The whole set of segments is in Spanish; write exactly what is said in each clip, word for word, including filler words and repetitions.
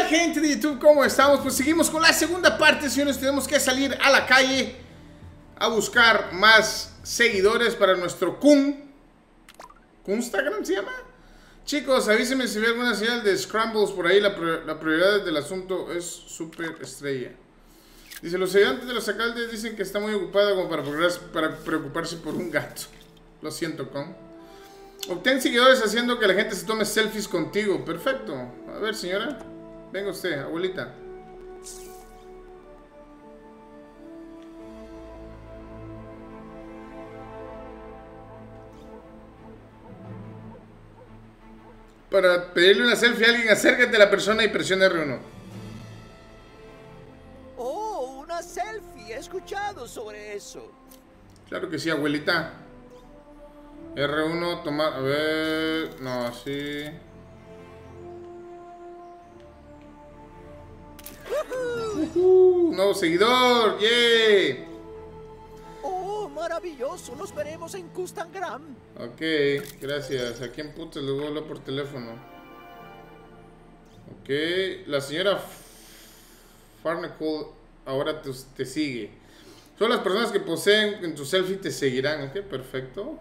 gente de YouTube? ¿Cómo estamos? Pues seguimos con la segunda parte, señores. Tenemos que salir a la calle a buscar más seguidores para nuestro Kun. ¿Kunstagram se llama? Chicos, avísenme si ve alguna señal de Scrambles por ahí. La, la prioridad del asunto es super estrella. Dice, los ayudantes de los alcaldes dicen que está muy ocupada como para, para preocuparse por un gato. Lo siento, Con. Obtén seguidores haciendo que la gente se tome selfies contigo. Perfecto. A ver, señora. Venga usted, abuelita. Para pedirle una selfie a alguien, acércate a la persona y presiona R uno. Oh, una selfie. He escuchado sobre eso. Claro que sí, abuelita. R uno, toma... A ver... No, sí... Uh-huh, nuevo seguidor, ¡yay! Oh, maravilloso. Nos veremos en Kunstagram. Ok, gracias. ¿A quién putas le voy a hablar por teléfono? Ok, la señora Farnacle ahora te, te sigue. Son las personas que poseen en tu selfie te seguirán. Ok, perfecto.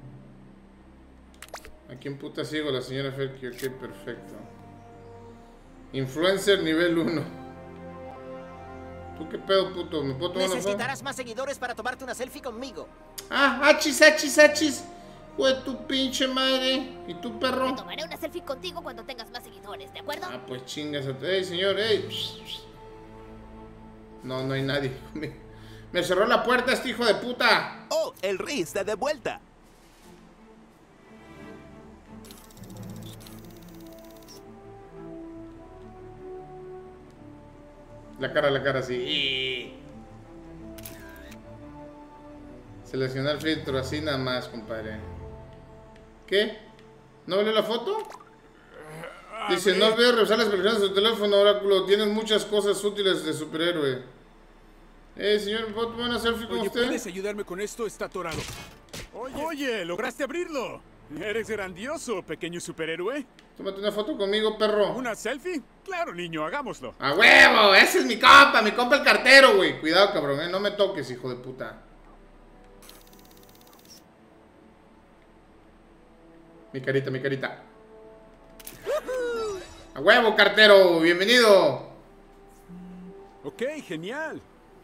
¿A quién puta sigo? La señora Ferki. Ok, perfecto. Influencer nivel uno. ¿Tú qué pedo, puto? ¿Me puedo tomar Necesitarás más seguidores para tomarte una selfie conmigo. Ah, achis, achis, achis. Pues tu pinche madre. ¿Y tu perro? Me tomaré una selfie contigo cuando tengas más seguidores, ¿de acuerdo? Ah, pues chingas. Ey, señor, ey. No, no hay nadie. Me cerró la puerta este hijo de puta. Oh, el rey está de vuelta. La cara, la cara, sí. Seleccionar filtro, así nada más, compadre. ¿Qué? ¿No vale la foto? Dice, no olvides revisar las versiones de tu teléfono, Oráculo. Tienes muchas cosas útiles de superhéroe. Eh, señor, ¿me puedo tomar una selfie con Oye, usted? ¿puedes ayudarme con esto? Está atorado. Oye, Oye, ¿lograste abrirlo? Eres grandioso, pequeño superhéroe. Tómate una foto conmigo, perro. ¿Una selfie? Claro, niño, hagámoslo. ¡A huevo! Ese es mi compa, mi compa el cartero, güey. Cuidado, cabrón, eh. No me toques, hijo de puta. Mi carita, mi carita. ¡A huevo, cartero! ¡Bienvenido! Ok, genial.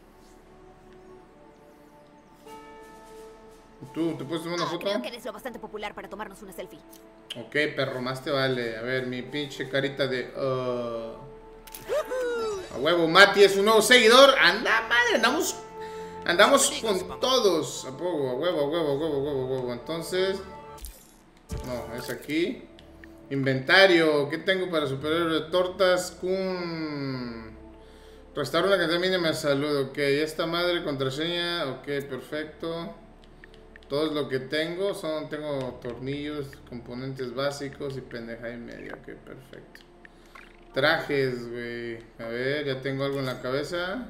¿Tú te puedes tomar una Ah, foto? creo que eres lo bastante popular para tomarnos una selfie. Ok, perro, más te vale. A ver, mi pinche carita de... Uh... A huevo, Mati es un nuevo seguidor. Anda, madre, andamos... Andamos con todos. A poco, a huevo, a huevo, a huevo, a huevo, a huevo. Entonces... No, es aquí. Inventario. ¿Qué tengo para superhéroe? Tortas con... Restaurar una cantidad mínima de salud. Ok, esta madre, contraseña. Ok, perfecto. Todo lo que tengo son, tengo tornillos, componentes básicos y pendeja y media. Ok, perfecto. Trajes, güey. A ver, ya tengo algo en la cabeza.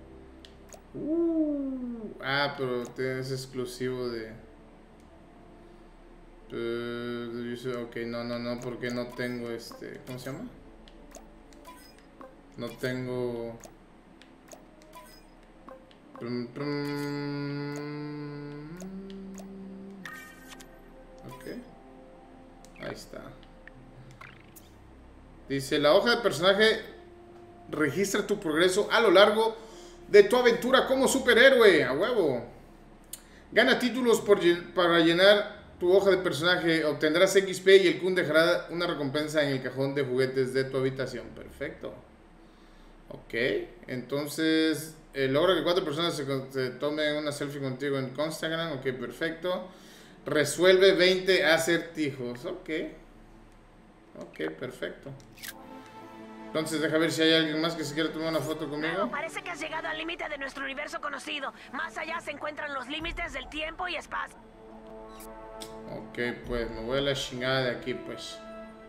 Uh, ah, pero es exclusivo de... Uh, ok, no, no, no, porque no tengo este... ¿Cómo se llama? No tengo... Prum, prum. Ok. Ahí está. Dice, la hoja de personaje registra tu progreso a lo largo de tu aventura como superhéroe. A huevo. Gana títulos por, para llenar tu hoja de personaje. Obtendrás X P y el Kun dejará una recompensa en el cajón de juguetes de tu habitación. Perfecto. Ok. Entonces, eh, logra que cuatro personas se, se tomen una selfie contigo en Kunstagram. Ok, perfecto. Resuelve veinte acertijos. Ok. Ok, perfecto. Entonces deja ver si hay alguien más que se quiera tomar una foto conmigo. Claro, parece que has llegado al límite de nuestro universo conocido. Más allá se encuentran los límites del tiempo y espacio. Ok, pues me voy a la chingada de aquí, pues.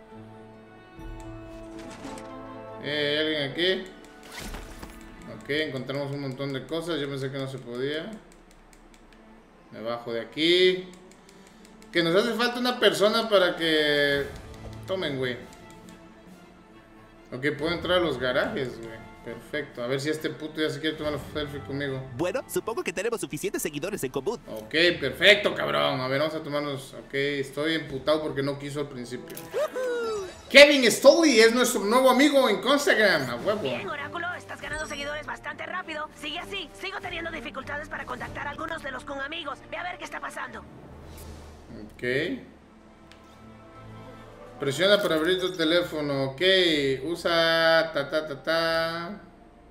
Eh, ¿hay alguien aquí? Ok, encontramos un montón de cosas. Yo pensé que no se podía. Me bajo de aquí. Que nos hace falta una persona para que... Tomen, güey. Ok, puedo entrar a los garajes, güey. Perfecto. A ver si este puto ya se quiere tomar la selfie conmigo. Bueno, supongo que tenemos suficientes seguidores en común. Ok, perfecto, cabrón. A ver, vamos a tomarnos... Ok, estoy emputado porque no quiso al principio. Kevin Stoley es nuestro nuevo amigo en Instagram. A huevo. Bien, Oráculo, estás ganando seguidores bastante rápido. Sigue así. Sigo teniendo dificultades para contactar a algunos de los con amigos. Ve a ver qué está pasando. Ok. Presiona para abrir tu teléfono. Ok. Usa ta ta ta ta.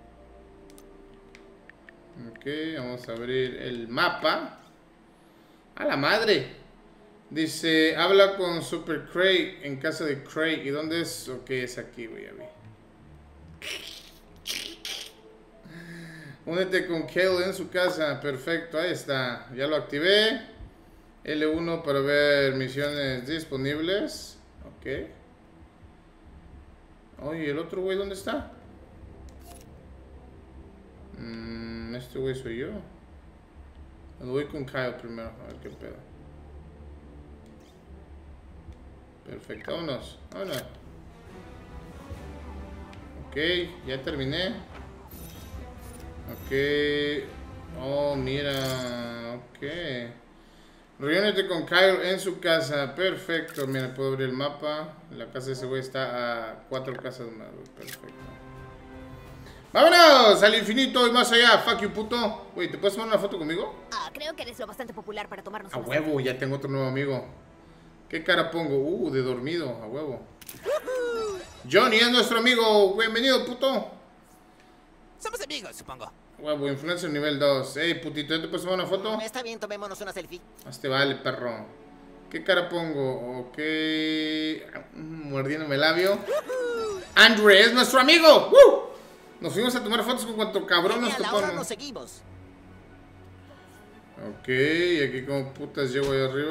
Ok, vamos a abrir el mapa. A la madre. Dice, habla con Super Craig en casa de Craig. ¿Y dónde es? Ok, es aquí, voy a ver. Únete con Kale en su casa. Perfecto, ahí está. Ya lo activé. L uno para ver misiones disponibles. Ok. Oye, ¿el otro güey dónde está? Mm, este güey soy yo. Me voy con Kyle primero. A ver qué pedo. Perfecto, vámonos. Vámonos. Ok, ya terminé. Ok. Oh, mira. Ok. Reúnete con Kyle en su casa. Perfecto. Mira, puedo abrir el mapa. La casa de ese güey está a cuatro casas más. Perfecto. ¡Vámonos! Al infinito y más allá. Fuck you, puto. Güey, ¿te puedes tomar una foto conmigo? Ah, creo que eres lo bastante popular para tomarnos A una huevo, ya tengo otro nuevo amigo. ¿Qué cara pongo? Uh, de dormido. A huevo. Johnny es nuestro amigo. Bienvenido, puto. Somos amigos, supongo. Huevo, influencer nivel dos. Ey, putito, ¿ya te puedes tomar una foto? Está bien, tomémonos una selfie. Este vale, perro. ¿Qué cara pongo? Ok. Mordiéndome el labio. Andrew es nuestro amigo. ¡Woo! Nos fuimos a tomar fotos con cuanto cabrón nos Genial, ahora topamos. nos seguimos. Ok, y aquí como putas llego ahí arriba.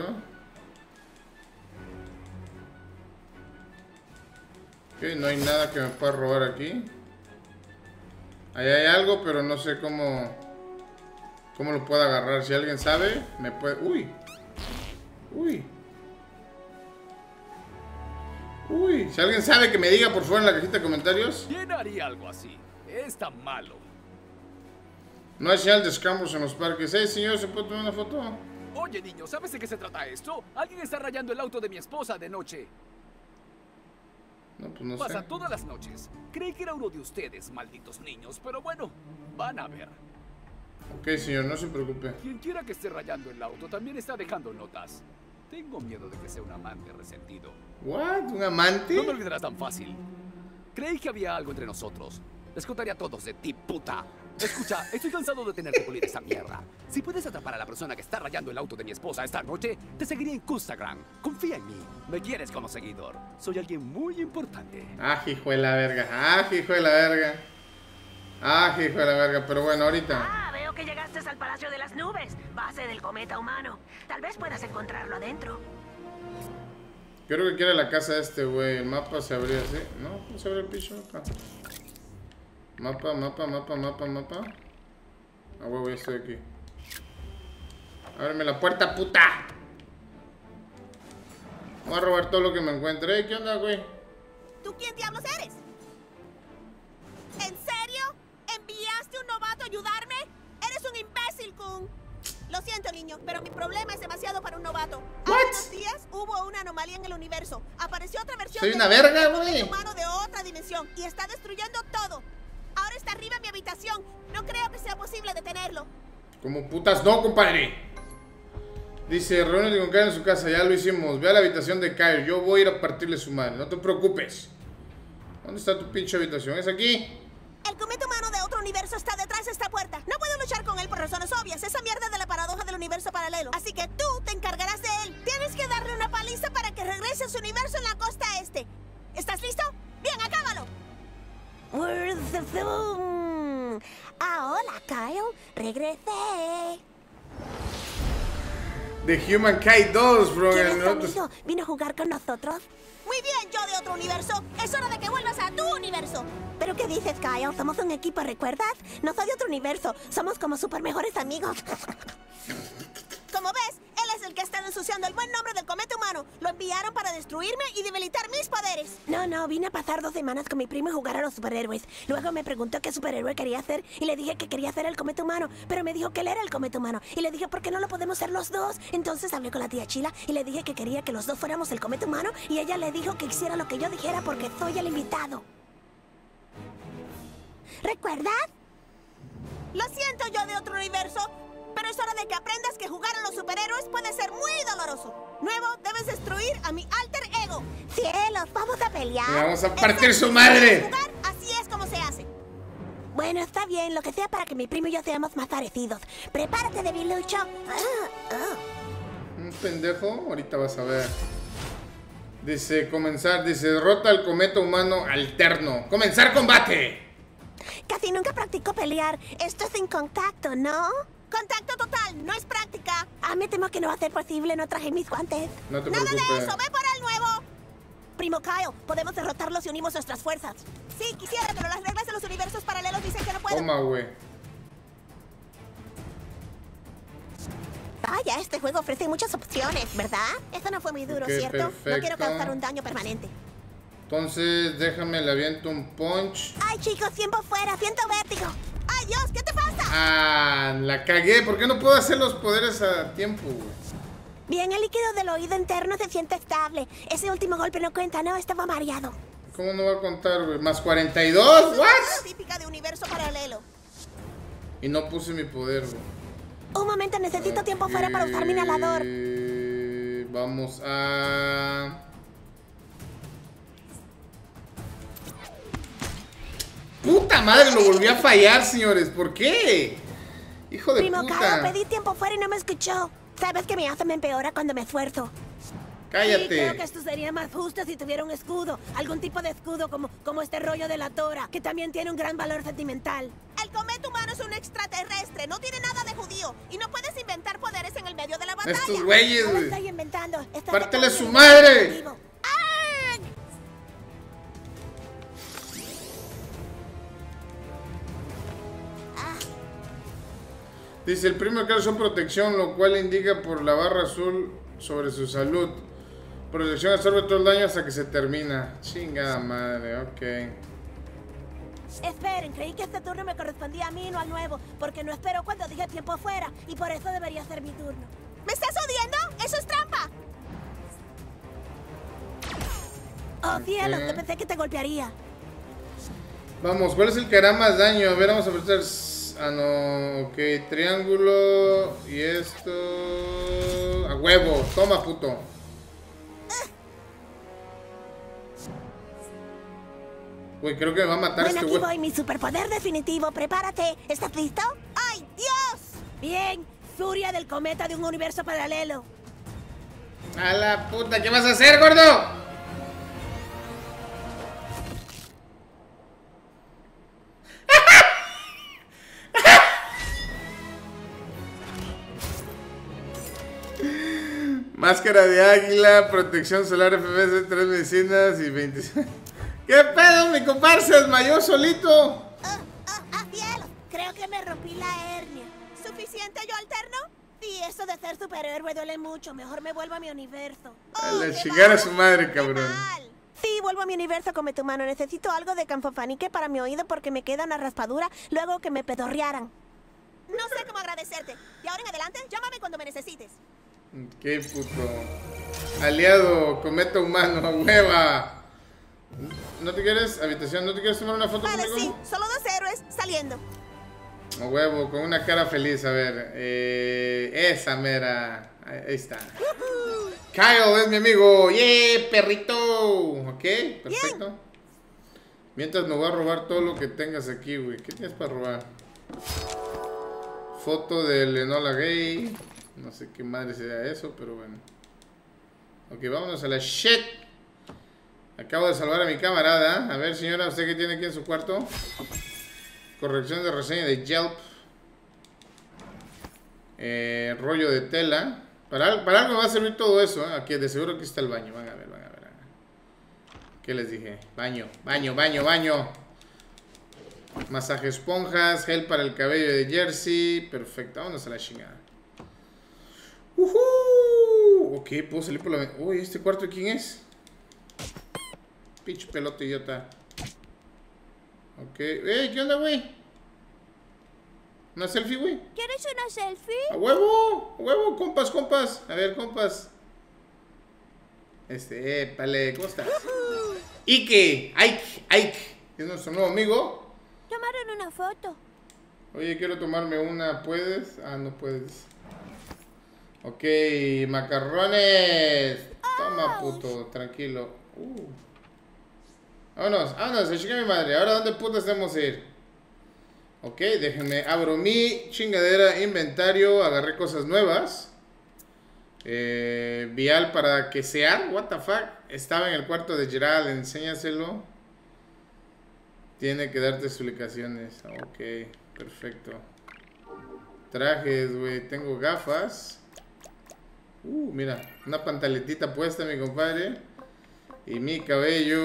Ok, no hay nada que me pueda robar aquí. Ahí hay algo, pero no sé cómo cómo lo puedo agarrar. Si alguien sabe, me puede... Uy. Uy. Uy. Si alguien sabe, que me diga por favor en la cajita de comentarios. ¿Quién haría algo así? Es tan malo. No hay señal de escambros en los parques. Hey, señor, ¿se puede tomar una foto? Oye, niño, ¿sabes de qué se trata esto? Alguien está rayando el auto de mi esposa de noche. No, pues no Pasa sé. todas las noches. Creí que era uno de ustedes, malditos niños, pero bueno, van a ver. Ok, señor, no se preocupe. Quien quiera que esté rayando el auto también está dejando notas. Tengo miedo de que sea un amante resentido. ¿What? ¿Un amante? No me olvidarás tan fácil. Creí que había algo entre nosotros. Les contaré a todos de ti, puta. Escucha, estoy cansado de tener que pulir esa mierda. Si puedes atrapar a la persona que está rayando el auto de mi esposa esta noche, te seguiré en Instagram. Confía en mí. Me quieres como seguidor. Soy alguien muy importante. Ah, hijo de la verga. Ah, hijo de la verga. Ah, hijo de la verga. Pero bueno, ahorita. Ah, veo que llegaste al Palacio de las Nubes, base del cometa humano. Tal vez puedas encontrarlo adentro. Creo que quiere la casa de este güey. El mapa se abría así. No, no se abre el piso acá. Mapa, mapa, mapa, mapa, mapa. Ah, huevo, ya estoy aquí. Ábreme la puerta, puta. Voy a robar todo lo que me encuentre. ¿Qué onda, güey? ¿Tú quién diablos eres? ¿En serio? ¿Enviaste un novato a ayudarme? Eres un imbécil, Kun. Lo siento, niño, pero mi problema es demasiado para un novato. Hace What? unos días hubo una anomalía en el universo. Apareció otra versión Soy de una un verga, cometa güey. humano de otra dimensión y está destruyendo todo. Ahora está arriba en mi habitación. No creo que sea posible detenerlo. Como putas no, compadre. Dice, reúnete con Kyle en su casa. Ya lo hicimos. Ve a la habitación de Kyle. Yo voy a ir a partirle su madre. No te preocupes. ¿Dónde está tu pinche habitación? ¿Es aquí? El cometa humano de otro universo está detrás de esta puerta. No puedo luchar con él por razones obvias. Esa mierda de la paradoja del universo paralelo. Así que tú te encargarás de él. Tienes que darle una paliza para que regrese a su universo en la costa este. ¿Estás listo? Bien, acábalo. Ah, hola, Kyle. Regresé. The Humankind dos, bro. ¿Quién es en tu otros- amigo? ¿Vino a jugar con nosotros? Muy bien, yo de otro universo. Es hora de que vuelvas a tu universo. ¿Pero qué dices, Kyle? Somos un equipo, ¿recuerdas? No soy de otro universo. Somos como super mejores amigos. Como ves, él es el que ha estado en su ensuciando el buen nombre del cometa humano. Lo enviaron para destruirme y debilitar mis poderes. No, no, vine a pasar dos semanas con mi primo y jugar a los superhéroes. Luego me preguntó qué superhéroe quería ser y le dije que quería ser el cometa humano, pero me dijo que él era el cometa humano. Y le dije, ¿por qué no lo podemos ser los dos? Entonces hablé con la tía Chila y le dije que quería que los dos fuéramos el cometa humano y ella le dijo que hiciera lo que yo dijera porque soy el invitado. ¿Recuerdas? Lo siento, yo de otro universo, pero es hora de que aprendas que jugar a los superhéroes puede ser muy doloroso. Nuevo, debes destruir a mi alter ego. Cielos, vamos a pelear. Le vamos a partir su madre. Jugar, así es como se hace. Bueno, está bien, lo que sea para que mi primo y yo seamos más parecidos. Prepárate, debilucho. Ah, ah. Un pendejo, ahorita vas a ver. Dice, comenzar, dice, derrota al cometa humano alterno. Comenzar combate. Casi nunca practico pelear. Esto es sin contacto, ¿no? Contacto total, no es práctica. Ah, me temo que no va a ser posible, no traje mis guantes. No te Nada preocupes. de eso, ve por el nuevo. Primo Kyle, podemos derrotarlos si unimos nuestras fuerzas. Sí, quisiera, pero las reglas de los universos paralelos dicen que no puedo. Toma, güey. Vaya, este juego ofrece muchas opciones, ¿verdad? Eso no fue muy duro, Ok, ¿cierto? perfecto. No quiero causar un daño permanente. Entonces, déjame, le aviento un punch. Ay, chicos, tiempo fuera, siento vértigo. Ay, Dios, ¿qué te pasa? Ah, la cagué. ¿Por qué no puedo hacer los poderes a tiempo, güey? Bien, el líquido del oído interno se siente estable. Ese último golpe no cuenta, no, estaba mareado. ¿Cómo no va a contar, güey? ¿Más cuarenta y dos? ¿What? Es típica de universo paralelo. Y no puse mi poder, güey. Un momento, necesito tiempo fuera para usar mi inhalador. Eh, Vamos a... ¡Puta madre! Lo volví a fallar, señores. ¿Por qué? Hijo de Primo Kyle, puta. pedí tiempo fuera y no me escuchó. Sabes que mi me empeora cuando me esfuerzo. Cállate. Sí, creo que esto sería más justo si tuviera un escudo. Algún tipo de escudo como, como este rollo de la Tora, que también tiene un gran valor sentimental. El cometa humano es un extraterrestre, no tiene nada de judío. Y no puedes inventar poderes en el medio de la batalla. Estos güeyes, No lo güey. estoy inventando. Estoy Pártele de su todo madre. objetivo. ¡Ah! Ah, Dice, el primo que son protección, lo cual indica por la barra azul sobre su salud. Protección absorbe todo el daño hasta que se termina. Chingada madre, ok. Esperen, creí que este turno me correspondía a mí, no al nuevo, porque no esperó cuando dije tiempo fuera, y por eso debería ser mi turno. ¿Me estás odiando? ¡Eso es trampa! Oh, cielos, Ok. yo pensé que te golpearía. Vamos, ¿cuál es el que hará más daño? A ver, vamos a apretar. Ah, no, ok, triángulo. Y esto. A huevo, toma, puto. Güey, creo que me va a matar Bueno, este aquí güey. voy, mi superpoder definitivo, prepárate. ¿Estás listo? ¡Ay, Dios! Bien, furia del cometa de un universo paralelo. A la puta, ¿qué vas a hacer, gordo? Máscara de águila, protección solar F P S, tres medicinas y veintiséis. ¿Qué pedo, mi compadre? Se desmayó solito. ¡Ah, ah, ah, cielos! Creo que me rompí la hernia. ¿Suficiente yo alterno? Sí, eso de ser superhéroe duele mucho. Mejor me vuelvo a mi universo. A Oh, la qué chingada a mal, su madre, qué cabrón. mal. Sí, vuelvo a mi universo como tu mano. Necesito algo de canfofanique para mi oído porque me queda una raspadura luego que me pedorrearan. No sé cómo agradecerte. De ahora en adelante, llámame cuando me necesites. Qué puto. Aliado, cometa humano, hueva. ¿No te quieres, habitación, no te quieres tomar una foto Vale, conmigo? sí, solo dos héroes saliendo. A huevo, con una cara feliz, a ver. Eh, esa mera. Ahí ahí está. Kyle es mi amigo. ¡Yeah, perrito! Ok, perfecto. Mientras me voy a robar todo lo que tengas aquí, güey. ¿Qué tienes para robar? Foto de Enola Gay. No sé qué madre sea eso, pero bueno. Ok, vámonos a la shit. Acabo de salvar a mi camarada. A ver, señora, ¿usted qué tiene aquí en su cuarto? Corrección de reseña de Yelp. Eh, rollo de tela. Para, para algo me va a servir todo eso, ¿eh? Aquí de seguro aquí está el baño. Van a ver, van a ver. ¿Qué les dije? Baño, baño, baño, baño. Masaje esponjas, gel para el cabello de Jersey. Perfecto, vámonos a la chingada. Uh-huh. Ok, puedo salir por la... Uy, ¿este cuarto de quién es? Pinche pelota idiota. Ok. ¡Ey! ¿Qué onda, güey? ¿Una selfie, güey? ¿Quieres una selfie? ¡A huevo! ¡A huevo! Compas, compas. A ver, compas. Este, eh, pale, ¿cómo estás? Ike, Ike, Ike. Es nuestro nuevo amigo. Tomaron una foto. Oye, quiero tomarme una. ¿Puedes? Ah, no puedes. Ok, macarrones. Toma, puto, tranquilo. Uh. Vámonos, vámonos, se chica mi madre. Ahora, ¿dónde putas debemos ir? Ok, déjenme. Abro mi chingadera inventario. Agarré cosas nuevas. Eh, vial para que sea. What the fuck. Estaba en el cuarto de Gerald. Enséñaselo. Tiene que darte explicaciones. Ok, perfecto. Trajes, güey. Tengo gafas. Uh, mira. Una pantaletita puesta, mi compadre. Y mi cabello.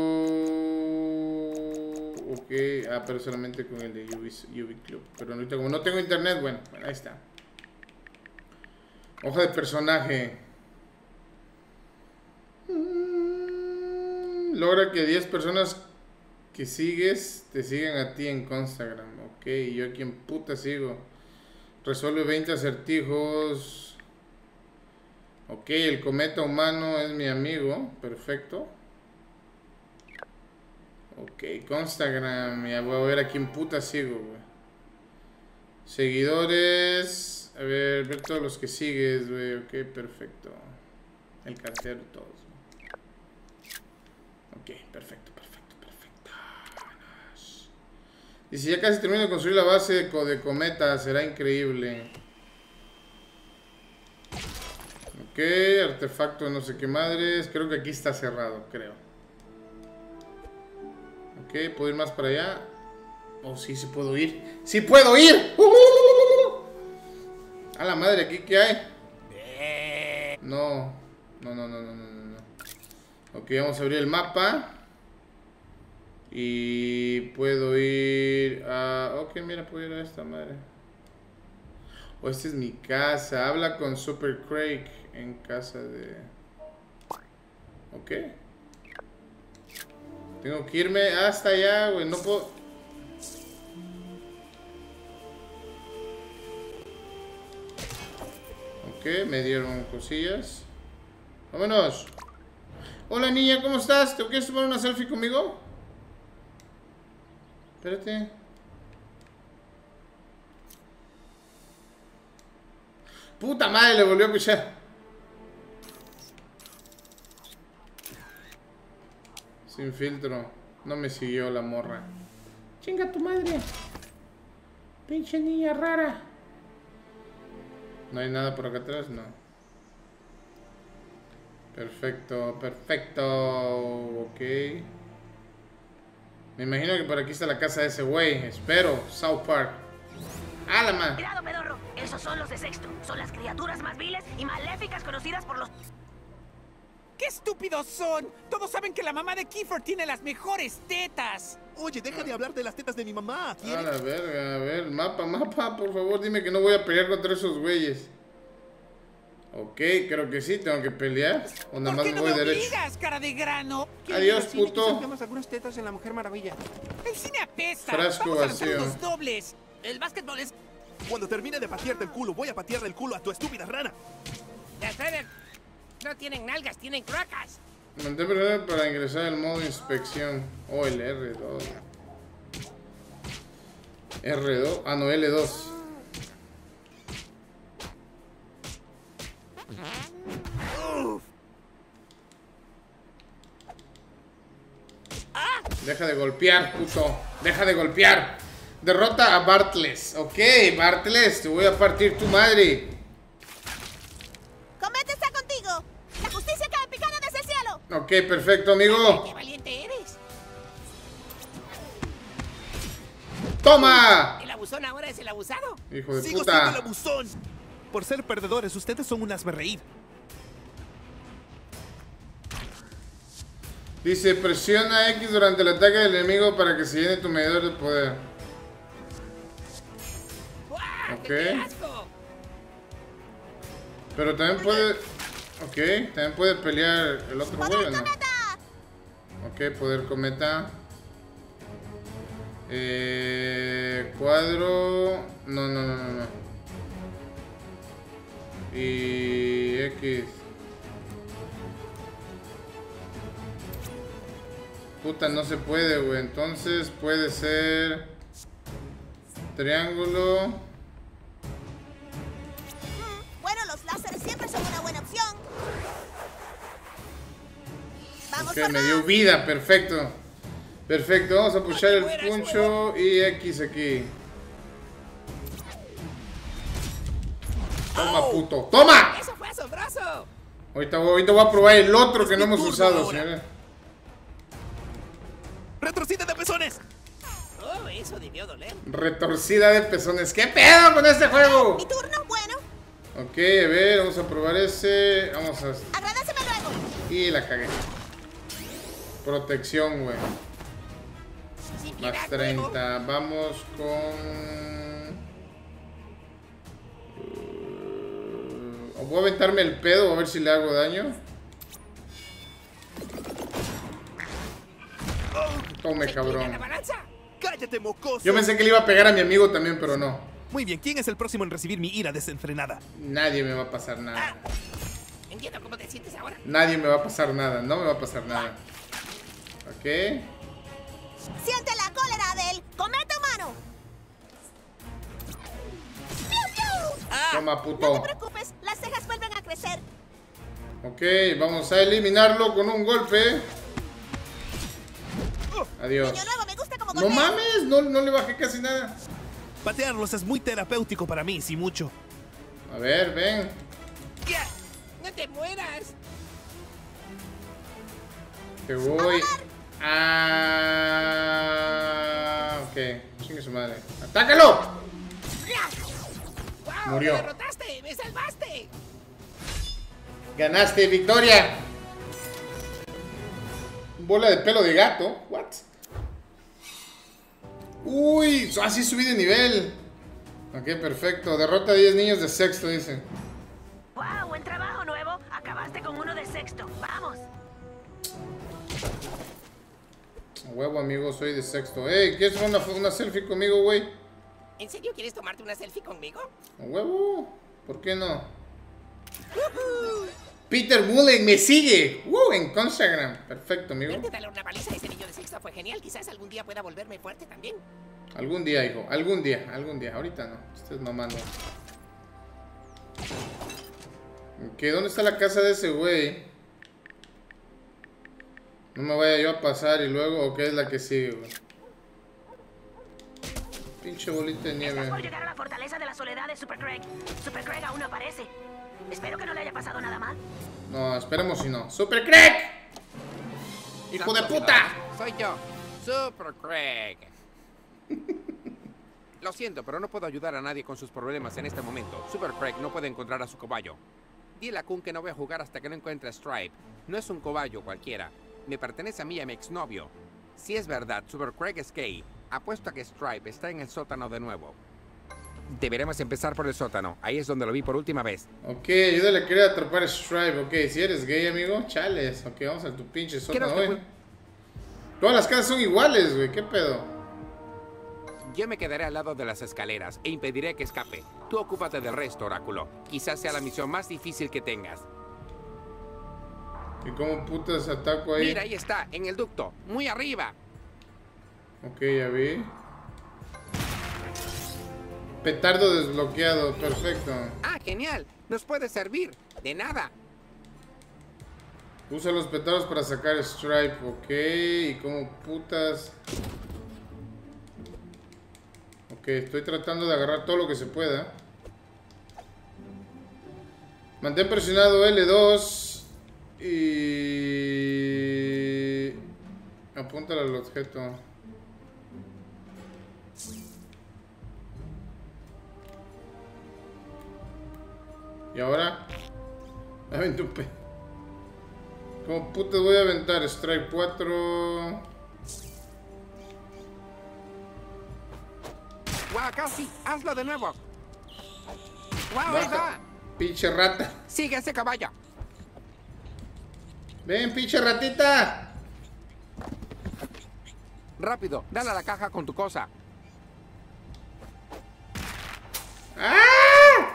Ok. Ah, pero solamente con el de U V Club. Pero ahorita, como no tengo internet, bueno, bueno, ahí está. Hoja de personaje. Mm, logra que diez personas que sigues te sigan a ti en Instagram. Ok, ¿y yo a quién puta sigo? Resuelve veinte acertijos. Ok, el cometa humano es mi amigo. Perfecto. Ok, Instagram. Ya voy a ver a quién puta sigo, güey. Seguidores. A ver, ver todos los que sigues, güey. Ok, perfecto. El cartero, todos. Ok, perfecto, perfecto, perfecto. Y si ya casi termino de construir la base de, de cometa, será increíble. Ok, artefacto no sé qué madres. Creo que aquí está cerrado, creo. Ok, ¿puedo ir más para allá? Oh, sí, sí puedo ir. ¡Sí puedo ir! ¡Uh! A la madre, ¿aquí qué hay? No. No, no, no, no, no, no. Ok, vamos a abrir el mapa. Y puedo ir a... Ok, mira, puedo ir a esta madre. Oh, esta es mi casa. Habla con Super Craig en casa de... Ok. Tengo que irme hasta allá, güey. No puedo... Ok, me dieron cosillas. Vámonos. Hola, niña, ¿cómo estás? ¿Te quieres tomar una selfie conmigo? Espérate. Puta madre, le volvió a pichar. Sin filtro. No me siguió la morra. Chinga tu madre. Pinche niña rara. ¿No hay nada por acá atrás? No. Perfecto, perfecto. Ok. Me imagino que por aquí está la casa de ese güey. Espero. South Park. ¡Ah, la man! Cuidado, pedorro. Esos son los de Sexto. Son las criaturas más viles y maléficas conocidas por los... ¡Qué estúpidos son! Todos saben que la mamá de Kiefer tiene las mejores tetas. Oye, deja de hablar de las tetas de mi mamá. A ¿Quieres? la verga, a ver, mapa, mapa, por favor, dime que no voy a pelear contra esos güeyes. Ok, creo que sí, tengo que pelear. O nada ¿Por más qué no voy me derecho. obligas, cara de grano? Adiós, puto. Vemos algunas tetas en la Mujer Maravilla. El cine apesta. Frasco Vamos a lanzar vacío. unos dobles. El básquetbol es... Cuando termine de patearte el culo, voy a patearle el culo a tu estúpida rana. Las redes no tienen nalgas, tienen cracas. Mantén presionado para ingresar al modo inspección. Oh, el R dos. R dos. Ah, no, L dos. Deja de golpear, puto. Deja de golpear. Derrota a Bartles. Ok, Bartles, te voy a partir tu madre. Cometa está contigo. La justicia cae picada desde el cielo. Ok, perfecto, amigo. ¡Qué valiente eres! ¡Toma! ¿El abusón ahora es el abusado? Hijo de Sigo siendo el puta. abusón. Por ser perdedores, ustedes son un hazmerreír. Dice, presiona X durante el ataque del enemigo para que se llene tu medidor de poder. ¡Guau! Ok. ¡Qué asco! Pero también puede... Ok, también puede pelear el otro güey, ¡Poder ¿o no? cometa! Ok, poder cometa. Eh, cuadro. No, no, no, no, no. Y X. Puta, no se puede, güey. Entonces puede ser triángulo. Mm, Bueno, los láseres siempre son una buena opción. Vamos Ok, por me más. dio vida, perfecto. Perfecto, vamos a pushar el puncho y X aquí. Toma, puto. ¡Toma! ¡Eso fue asombroso! Ahorita, ahorita voy a probar el otro que Es no mi hemos turno usado, ahora. señores. ¡Retrocite de pezones! Oh, eso debió doler. Retorcida de pezones. ¿Qué pedo con este juego? Mi turno, bueno. Ok, a ver, vamos a probar ese. Vamos a... Agradeceme luego. Y la cagué. Protección, güey. Sin Más piedad, treinta. Vamos con... Uh, voy a aventarme el pedo a ver si le hago daño. Tome, ¿Se inclina la cabrón. balanza? ¡Cállate, mocoso! Yo pensé que le iba a pegar a mi amigo también, pero no. Muy bien, ¿quién es el próximo en recibir mi ira desenfrenada? Nadie me va a pasar nada. Entiendo cómo te sientes ahora. Nadie me va a pasar nada. No me va a pasar nada. Ok. Siente la cólera del cometa humano. ¡Piu, piu! Toma, No te puto. preocupes, las cejas vuelven a crecer. Ok, vamos a eliminarlo con un golpe. Adiós. Niño nuevo, me gusta como No golpea. mames, no, no le bajé casi nada. Patearlos es muy terapéutico para mí, si mucho. A ver, ven. Ya. ¡No te mueras! Te voy a... Ok, chingue su madre. ¡Atácalo! ¡Wow! Murió. ¡Me derrotaste! ¡Me salvaste! Ganaste, victoria. Bola de pelo de gato. What? Uy, así subí de nivel. Ok, perfecto. Derrota a diez niños de sexto, dice. ¡Wow! ¡Buen trabajo, nuevo! Acabaste con uno de sexto. ¡Vamos! A huevo, amigo, soy de sexto. Ey, ¿quieres una, una selfie conmigo, güey? ¿En serio quieres tomarte una selfie conmigo? A huevo. ¿Por qué no? Peter Bullen me sigue. Uh, en Instagram. Perfecto, amigo. Verte darle una paliza a ese niño de sexta fue genial. Quizás algún día pueda volverme fuerte también. Algún día, hijo. Algún día, algún día. Ahorita no. Estás mamando. Ok, ¿dónde está la casa de ese güey? No me vaya yo a pasar y luego, ¿o qué es la que sigue, güey? Pinche bolita de Estás nieve. por llegar a la fortaleza de la soledad de Super Craig. Super Craig aún no aparece. Espero que no le haya pasado nada mal. No, esperemos si no. ¡Super Crack! ¡Hijo de puta! Soy yo, Super Craig. Lo siento, pero no puedo ayudar a nadie con sus problemas en este momento. Super Craig no puede encontrar a su cobayo. Dile a Kun que no voy a jugar hasta que no encuentre a Stripe. No es un cobayo cualquiera. Me pertenece a mí y a mi exnovio. Si es verdad, Super Craig es gay. Apuesto a que Stripe está en el sótano de nuevo. Deberemos empezar por el sótano. Ahí es donde lo vi por última vez. Ok, ayúdale a querer atrapar a Stripe. Ok, si eres gay, amigo, chales. Ok, vamos a tu pinche sótano, Creo que güey. Todas las casas son iguales, güey. ¿Qué pedo? Yo me quedaré al lado de las escaleras e impediré que escape. Tú ocúpate del resto, Oráculo. Quizás sea la misión más difícil que tengas. ¿Y cómo putas ataco ahí? Mira, ahí está, en el ducto, muy arriba. Ok, ya vi. Petardo desbloqueado, perfecto. Ah, genial. Nos puede servir. De nada. Usa los petardos para sacar Stripe, ok. ¿Y cómo putas? Ok, estoy tratando de agarrar todo lo que se pueda. Mantén presionado L dos y... apúntale al objeto. ¿Y ahora? Aventé un pe... ¿Cómo putas voy a aventar? Strike cuatro... ¡Guau, casi! ¡Hazlo de nuevo! ¡Guau, ahí va! Pinche rata. ¡Sigue ese caballo! Ven, pinche ratita. Rápido, dale a la caja con tu cosa. ¡Ah!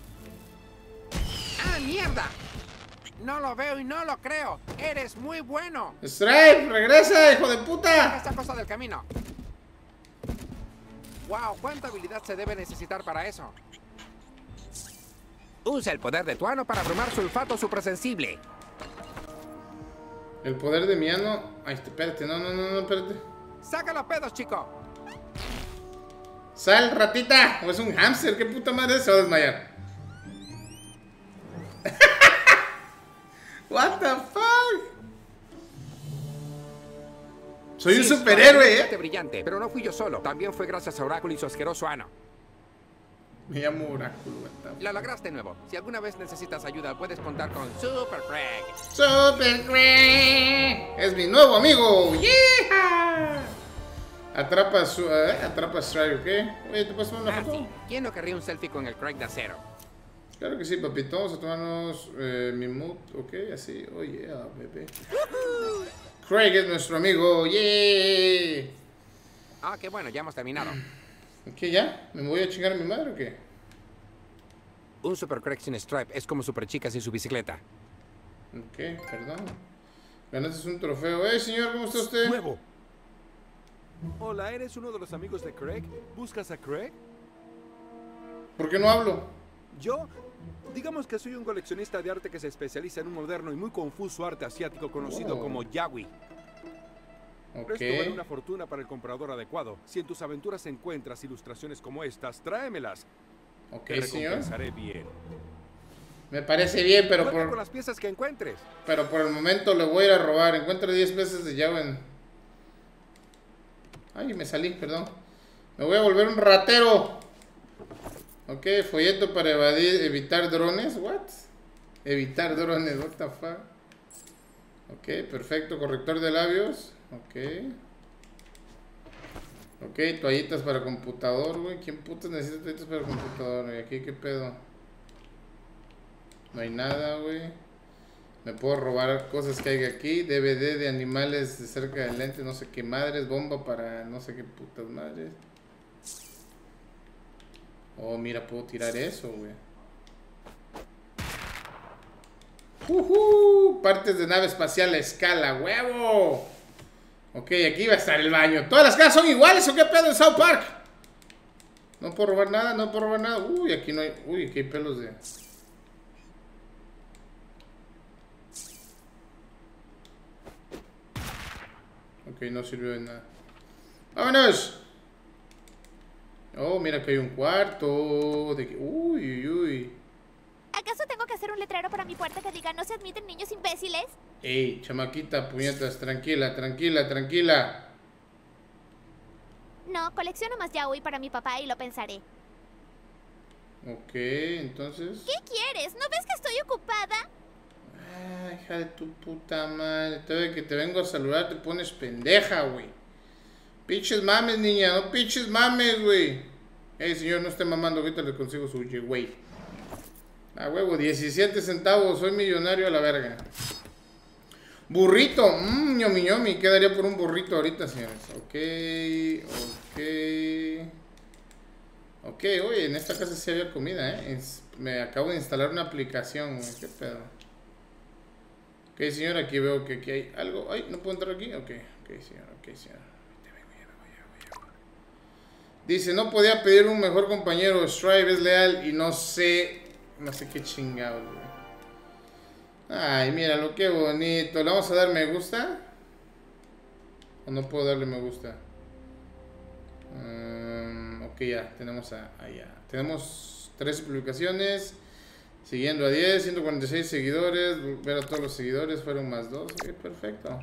¡Ah, mierda! No lo veo y no lo creo. Eres muy bueno. Stripe, regresa, hijo de puta. Esa cosa del camino. Wow, ¿cuánta habilidad se debe necesitar para eso? Usa el poder de tu ano para abrumar su olfato suprasensible. El poder de mi ano. Ay, espérate, no, no, no, no, espérate. ¡Saca los pedos, chico! Sal, ratita. O es un hámster, qué puta madre es. Se va a desmayar. What the fuck? Soy Sí, un superhéroe, suave, eh. brillante, pero no fui yo solo. También fue gracias a Oráculo y su asqueroso ano. Me llamo Oráculo, what the fuck. Lo lograste de nuevo. Si alguna vez necesitas ayuda, puedes contar con Super Craig. Super Craig. Es mi nuevo amigo. Yeah. Atrapa su, eh, atrapa a Stripe, ¿ok? Oye, ¿te paso una Ah, foto? sí. ¿Quién no querría un selfie con el Craig de acero? Claro que sí, papito. Vamos a tomarnos eh, mi mood, ok, así. Oh, yeah, bebé. Craig es nuestro amigo, yeah. Ah, qué bueno, ya hemos terminado. ¿Qué, ya? ¿Me voy a chingar a mi madre o qué? Un Super Craig sin Stripe es como Super Chica sin su bicicleta. Ok, perdón. Ganaste un trofeo. ¡Eh, señor! ¿Cómo está usted? Nuevo. Hola, ¿eres uno de los amigos de Craig? ¿Buscas a Craig? ¿Por qué no hablo? Yo, digamos que soy un coleccionista de arte que se especializa en un moderno y muy confuso arte asiático conocido Oh. como yaoi. Ok. Esto vale una fortuna para el comprador adecuado. Si en tus aventuras encuentras ilustraciones como estas, tráemelas. Ok, Te señor. recompensaré bien. Me parece bien, pero Cuenta con por, las piezas que encuentres. pero por el momento le voy a ir a robar. Encuentro diez pesos de llave en... Ay, me salí, perdón. Me voy a volver un ratero. Ok, folleto para evadir, evitar drones. What? Evitar drones, what the fuck. Ok, perfecto. Corrector de labios. Ok. Ok, toallitas para computador, güey. ¿Quién putas necesita toallitas para computador? ¿Y aquí qué pedo? No hay nada, güey. Me puedo robar cosas que hay aquí. D V D de animales de cerca del lente. No sé qué madres. Bomba para no sé qué putas madres. Oh, mira, puedo tirar eso, güey. ¡Uhú! Partes de nave espacial a escala, huevo. Ok, aquí va a estar el baño. ¿Todas las casas son iguales o qué pedo en South Park? No puedo robar nada, no puedo robar nada. Uy, aquí no hay... Uy, aquí hay pelos de... Ok, no sirvió de nada. ¡Vámonos! Oh, mira que hay un cuarto. De... Uy, uy, uy. ¿Acaso tengo que hacer un letrero para mi puerta que diga no se admiten niños imbéciles? Ey, chamaquita, puñetas, tranquila, tranquila, tranquila. No, colecciono más yaoi para mi papá y lo pensaré. Ok, entonces... ¿Qué quieres? ¿No ves que estoy ocupada? Ay, hija de tu puta madre. Todavía que te vengo a saludar te pones pendeja, güey. Pinches mames, niña, no pinches mames, güey. Ey, señor, no esté mamando, ahorita le consigo su güey. Ah, huevo, diecisiete centavos, soy millonario a la verga. Burrito, mmm, ñomi ñomi, quedaría por un burrito ahorita, señores. Ok, ok. Ok, oye, en esta casa sí había comida, eh. Es, me acabo de instalar una aplicación, güey, qué pedo. Ok, señor, aquí veo que aquí hay algo. Ay, ¿no puedo entrar aquí? Ok, ok, señor, ok, señor. Dice, no podía pedir un mejor compañero. Stripe es leal y no sé... No sé qué chingado, güey. Ay, míralo, qué bonito. ¿Le vamos a dar me gusta? ¿O no puedo darle me gusta? Um, ok, ya, tenemos a... Allá. Tenemos trece publicaciones. Siguiendo a diez, ciento cuarenta y seis seguidores. Ver a todos los seguidores, fueron más dos. Ok, perfecto.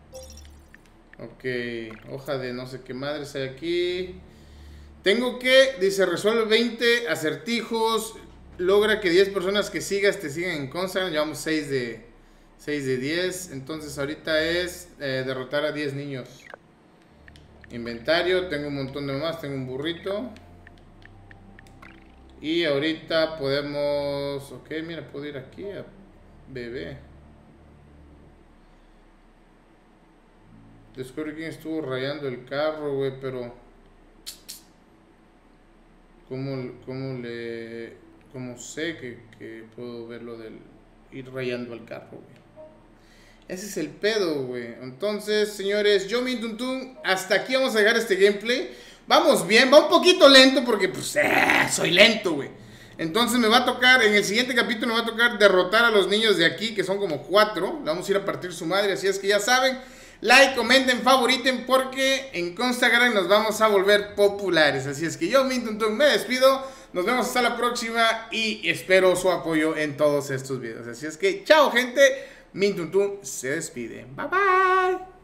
Ok, hoja de no sé qué madres hay aquí. Tengo que, dice, resuelve veinte acertijos. Logra que diez personas que sigas te sigan en Constantine. Llevamos seis de diez. Entonces ahorita es eh, derrotar a diez niños. Inventario, tengo un montón de más. Tengo un burrito. Y ahorita podemos... Ok, mira, puedo ir aquí a bebé. Descubre quién estuvo rayando el carro, güey, pero... ¿Cómo, cómo le... cómo sé que, que puedo ver lo del ir rayando el carro, güey? Ese es el pedo, güey. Entonces, señores, yo, Mintuntun, hasta aquí vamos a dejar este gameplay. Vamos bien, va un poquito lento porque, pues, eh, soy lento, güey. Entonces me va a tocar, en el siguiente capítulo me va a tocar derrotar a los niños de aquí, que son como cuatro. Le vamos a ir a partir su madre, así es que ya saben. Like, comenten, favoriten, porque en Constagram nos vamos a volver populares. Así es que yo, Mintuntun, me despido. Nos vemos hasta la próxima y espero su apoyo en todos estos videos. Así es que, chao, gente. Mintuntun se despide. Bye, bye.